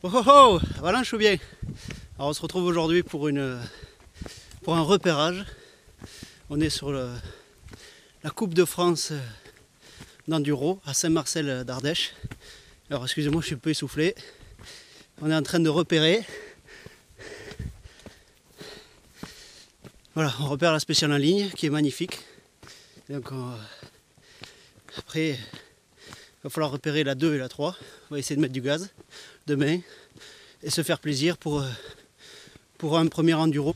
Oh oh oh, voilà, je suis bien. Alors on se retrouve aujourd'hui pour un repérage. On est sur la Coupe de France d'enduro à Saint-Marcel d'Ardèche. Alors excusez-moi, je suis un peu essoufflé. On est en train de repérer. Voilà, on repère la spéciale en ligne qui est magnifique. Donc après, il va falloir repérer la 2 et la 3. On va essayer de mettre du gaz demain et se faire plaisir pour un premier enduro.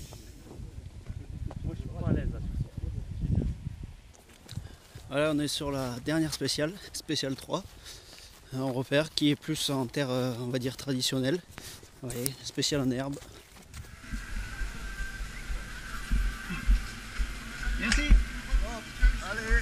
Voilà, on est sur la dernière spéciale 3. On repère qui est plus en terre, on va dire, traditionnelle. Vous voyez, spéciale en herbe. Merci. Allez.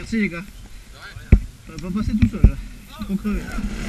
Merci les gars. Ça va pas passer tout seul là. Faut crever.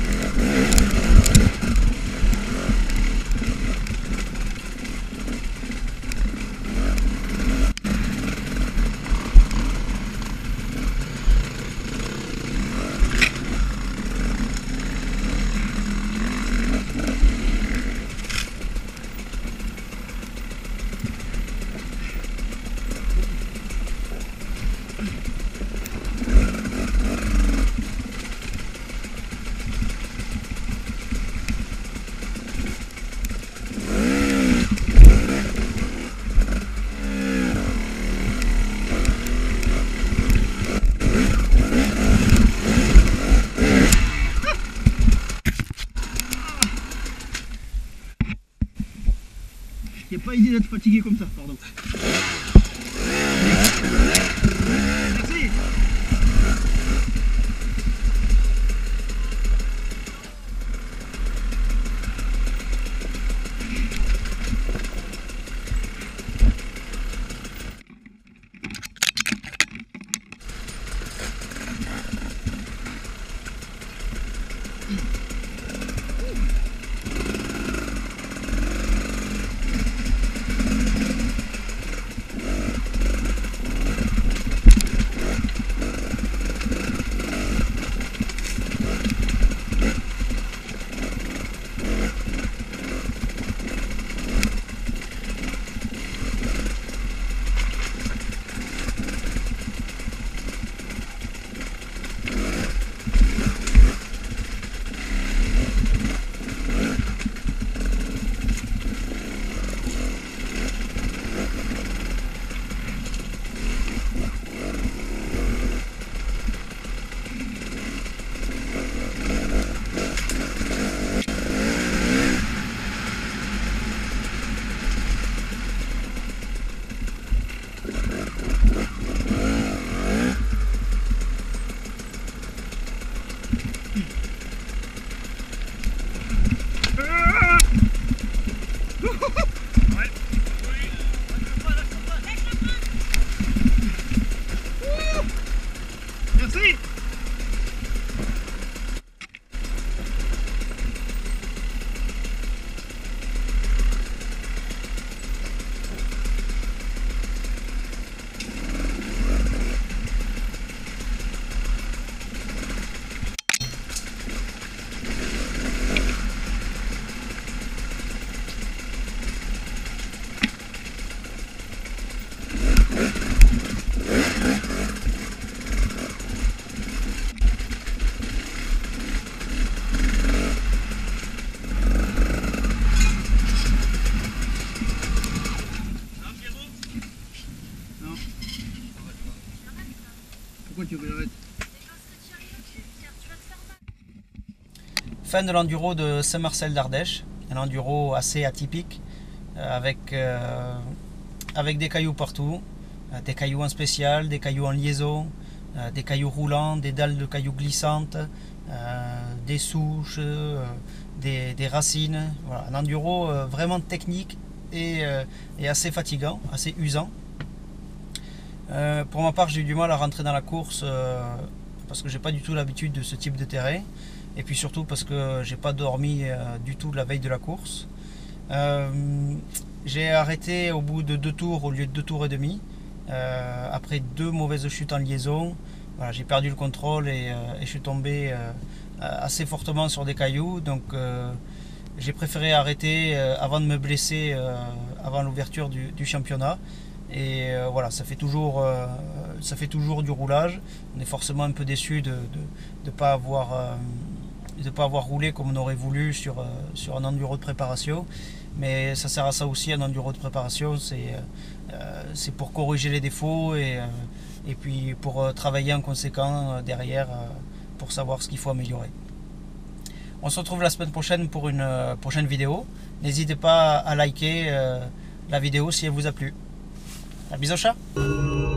Il n'y a pas idée d'être fatigué comme ça, pardon. Merci. Merci. Pourquoi tu veux que j'arrête? Fin de l'enduro de Saint-Marcel d'Ardèche, un enduro assez atypique avec des cailloux partout, des cailloux en spécial, des cailloux en liaison, des cailloux roulants, des dalles de cailloux glissantes, des souches, des racines. Voilà, un enduro vraiment technique et assez fatigant, assez usant. Pour ma part, j'ai eu du mal à rentrer dans la course parce que j'ai pas du tout l'habitude de ce type de terrain, et puis surtout parce que j'ai pas dormi du tout la veille de la course. J'ai arrêté au bout de 2 tours au lieu de 2 tours et demi, après 2 mauvaises chutes en liaison. Voilà, j'ai perdu le contrôle et je suis tombé assez fortement sur des cailloux, donc j'ai préféré arrêter avant de me blesser avant l'ouverture du championnat. Et voilà, ça fait toujours du roulage. On est forcément un peu déçu de ne pas avoir roulé comme on aurait voulu sur un enduro de préparation, mais ça sert à ça aussi, un enduro de préparation. C'est pour corriger les défauts et puis pour travailler en conséquent derrière pour savoir ce qu'il faut améliorer. On se retrouve la semaine prochaine pour une prochaine vidéo. N'hésitez pas à liker la vidéo si elle vous a plu. Un bisou chat.